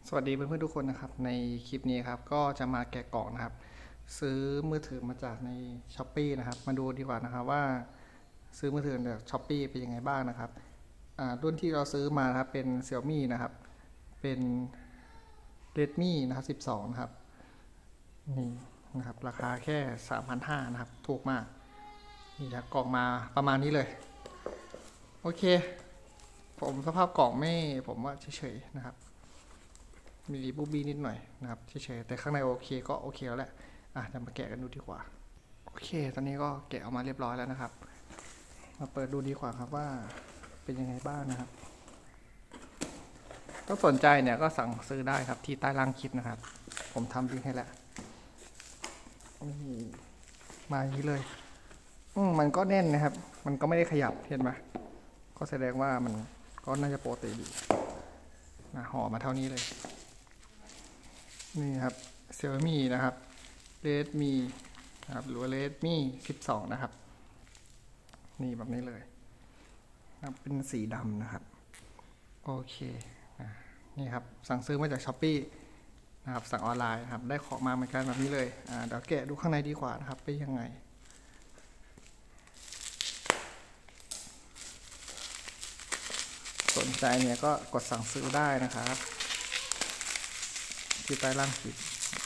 สวัสดีเพื่อนๆทุกคนนะครับในคลิปนี้ครับก็จะมาแกะกล่องนะครับซื้อมือถือมาจากใน Shopee นะครับมาดูดีกว่านะครับว่าซื้อมือถือจาก Shopee เป็นยังไงบ้างนะครับรุ่นที่เราซื้อมาครับเป็น Xiaomi นะครับเป็น Redmi นะครับ12นะครับนี่นะครับราคาแค่ 3,500 นะครับถูกมากนี่ครับกล่องมาประมาณนี้เลยโอเคผมสภาพกล่องไม่ผมว่าเฉยๆนะครับมีบูบี้นิดหน่อยนะครับเฉยๆแต่ข้างในโอเคก็โอเคแล้วแหละจะมาแกะกันดูดีกว่าโอเคตอนนี้ก็แกะออกมาเรียบร้อยแล้วนะครับมาเปิดดูดีกว่าครับว่าเป็นยังไงบ้างนะครับถ้าสนใจเนี่ยก็สั่งซื้อได้ครับที่ใต้ล่างคลิปนะครับผมทำลิงก์ให้แล้วมาอย่างนี้เลยมันก็แน่นนะครับมันก็ไม่ได้ขยับเห็นไหมก็แสดงว่ามันก็น่าจะปกติดีห่อมาเท่านี้เลยนี่ครับ Xiaomi นะครับ Redmi นะครับหรือว่า Redmi 12นะครับนี่แบบนี้เลยเป็นสีดำนะครับโอเคนี่ครับสั่งซื้อมาจาก Shopee นะครับสั่งออนไลน์นะครับได้ของมาเหมือนกันแบบนี้เลยเดี๋ยวแกะดูข้างในดีกว่านะครับเป็นยังไงสนใจเนี่ยก็กดสั่งซื้อได้นะครับที่ใต้ล่างคลิป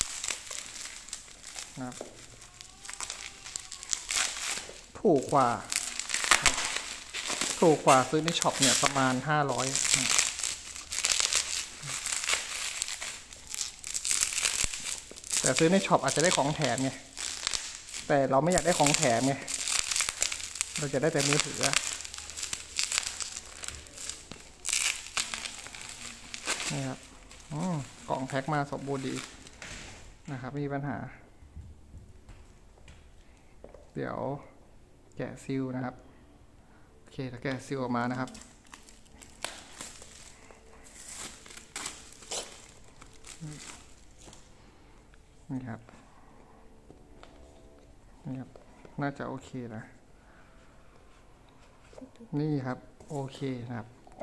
นะครับถูกกว่าซื้อในช็อปเนี่ยประมาณ500แต่ซื้อในช็อปอาจจะได้ของแถมไงแต่เราไม่อยากได้ของแถมไงเราจะได้แต่มือถือนี่ครับกล่องแพ็คมาสมบูรณ์ดีนะครับไม่มีปัญหาเดี๋ยวแกะซีลนะครับโอเคถ้าแกะซีลออกมานะครับนี่ครับน่าจะโอเคนะนี่ครับโอเคนะครับ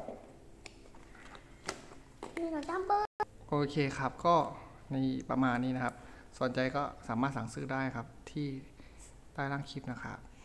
โอเคครับก็ในประมาณนี้นะครับสนใจก็สามารถสั่งซื้อได้ครับที่ใต้ล่างคลิปนะครับ